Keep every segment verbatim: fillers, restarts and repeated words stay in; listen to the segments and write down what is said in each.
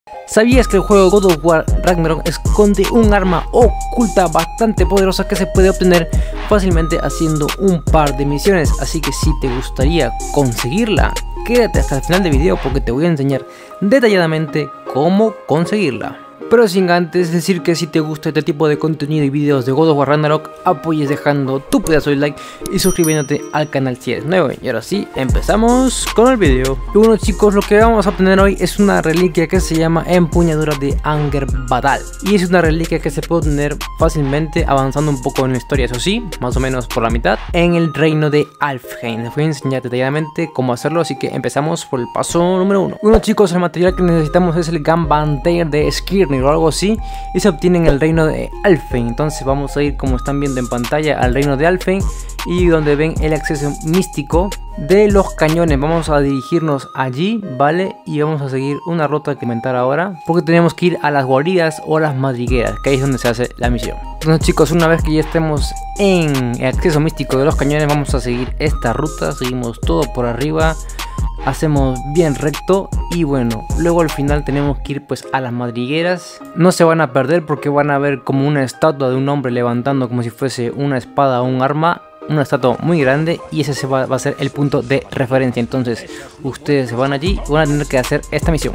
¿Sabías que el juego God of War Ragnarok esconde un arma oculta bastante poderosa que se puede obtener fácilmente haciendo un par de misiones? Así que si te gustaría conseguirla, quédate hasta el final del video porque te voy a enseñar detalladamente cómo conseguirla. Pero sin antes decir que si te gusta este tipo de contenido y videos de God of War Ragnarok, apoyes dejando tu pedazo de like y suscribiéndote al canal si eres nuevo. Y ahora sí, empezamos con el video. Y bueno chicos, lo que vamos a obtener hoy es una reliquia que se llama Empuñadura de Angrboda. Y es una reliquia que se puede obtener fácilmente avanzando un poco en la historia, eso sí, más o menos por la mitad, en el reino de Alfheim. Les voy a enseñar detalladamente cómo hacerlo, así que empezamos por el paso número uno. Bueno chicos, el material que necesitamos es el Gunbandir de Skirnir o algo así, y se obtiene en el reino de Alfheim. Entonces vamos a ir, como están viendo en pantalla, al reino de Alfheim, y donde ven el acceso místico de los cañones. Vamos a dirigirnos allí, vale, y vamos a seguir una ruta que comentar ahora, porque tenemos que ir a las guaridas o las madrigueras, que ahí es donde se hace la misión. Entonces chicos, una vez que ya estemos en el acceso místico de los cañones, vamos a seguir esta ruta, seguimos todo por arriba, hacemos bien recto y bueno, luego al final tenemos que ir pues a las madrigueras. No se van a perder porque van a ver como una estatua de un hombre levantando como si fuese una espada o un arma, una estatua muy grande, y ese se va, va a ser el punto de referencia. Entonces ustedes se van allí y van a tener que hacer esta misión.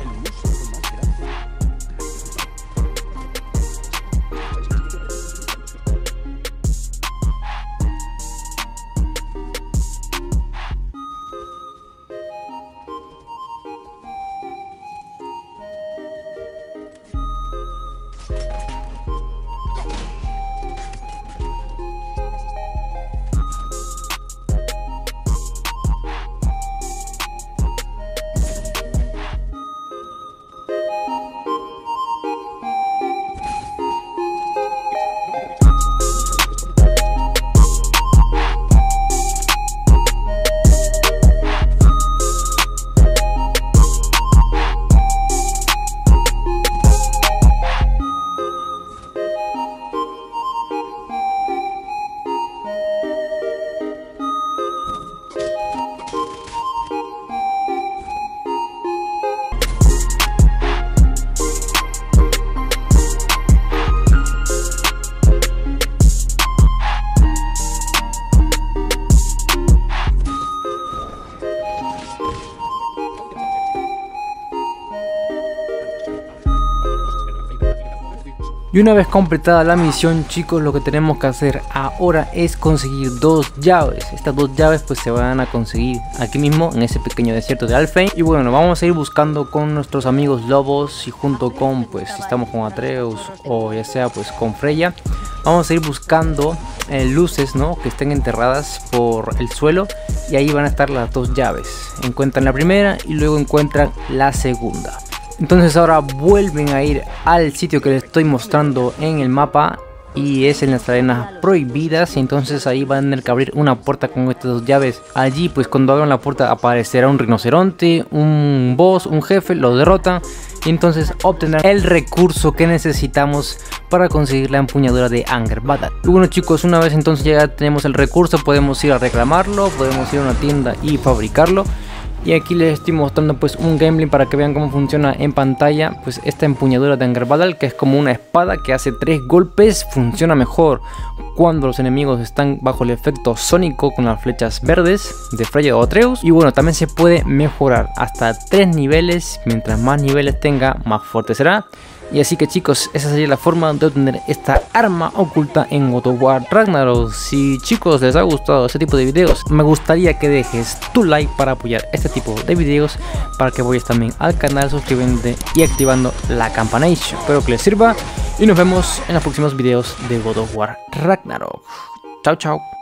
Y una vez completada la misión chicos, lo que tenemos que hacer ahora es conseguir dos llaves. Estas dos llaves pues se van a conseguir aquí mismo en ese pequeño desierto de Alfheim. Y bueno, vamos a ir buscando con nuestros amigos lobos y junto con pues si estamos con Atreus o ya sea pues con Freya, vamos a ir buscando eh, luces, ¿no?, que estén enterradas por el suelo, y ahí van a estar las dos llaves. Encuentran la primera y luego encuentran la segunda. Entonces ahora vuelven a ir al sitio que les estoy mostrando en el mapa, y es en las arenas prohibidas. Y entonces ahí van a tener que abrir una puerta con estas dos llaves. Allí pues cuando abran la puerta aparecerá un rinoceronte, un boss, un jefe, lo derrotan y entonces obtendrán el recurso que necesitamos para conseguir la empuñadura de Angrboda. Y bueno chicos, una vez entonces ya tenemos el recurso, podemos ir a reclamarlo, podemos ir a una tienda y fabricarlo. Y aquí les estoy mostrando pues un gameplay para que vean cómo funciona en pantalla pues esta empuñadura de Angrboda, que es como una espada que hace tres golpes. Funciona mejor cuando los enemigos están bajo el efecto sónico con las flechas verdes de Freya o Atreus. Y bueno, también se puede mejorar hasta tres niveles. Mientras más niveles tenga, más fuerte será. Y así que chicos, esa sería la forma de obtener esta arma oculta en God of War Ragnarok. Si chicos les ha gustado este tipo de videos, me gustaría que dejes tu like para apoyar este tipo de videos, para que vayas también al canal suscribiéndote y activando la campanita. Espero que les sirva y nos vemos en los próximos videos de God of War Ragnarok. Chao chao.